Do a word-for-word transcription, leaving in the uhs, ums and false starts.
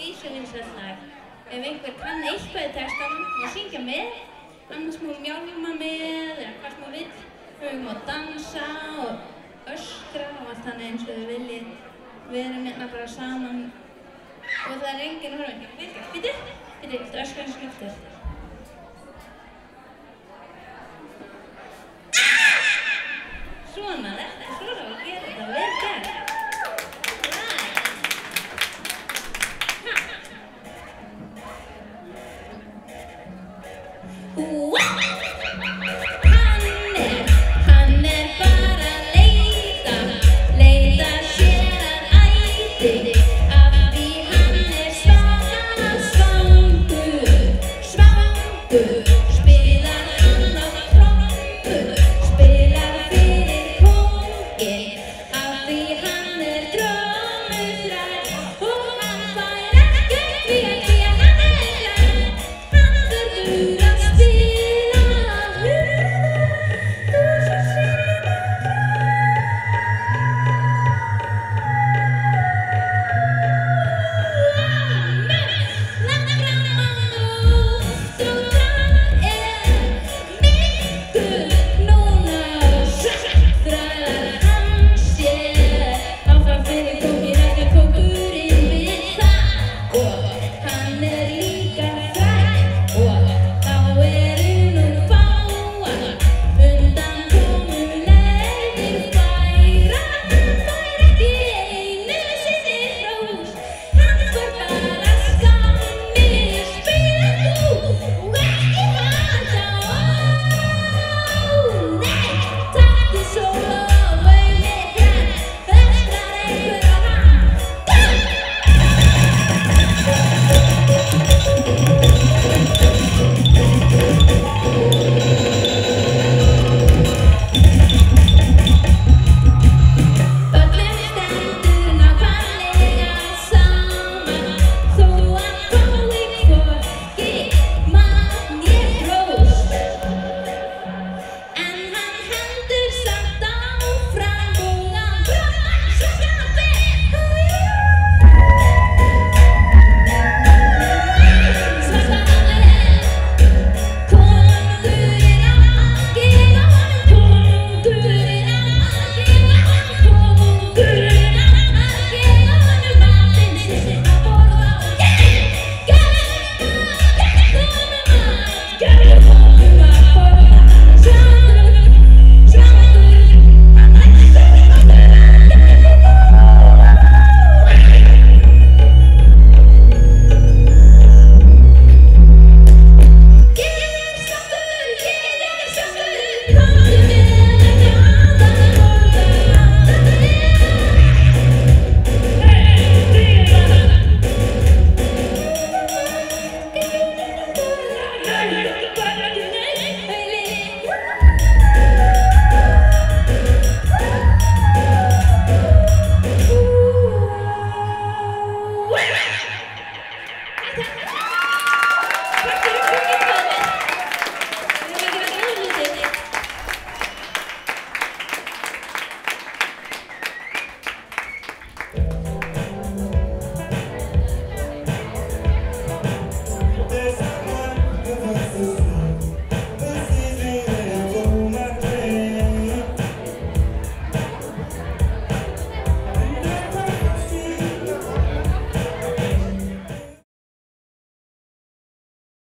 geysivinsælt lag. Ef einhver kann eitthvað í textanum má syngja með, annars má mjálma með eða hvað sem þú vill. Við má dansa og öskra og allt þannig eins og þið viljið. Við erum hérna bara saman og það er enginn horfinn. Bíddu, bíddu, bíddu, viltu öskra eins og skiptir? Svona, þetta er svona að gera þetta, vel gert. Right.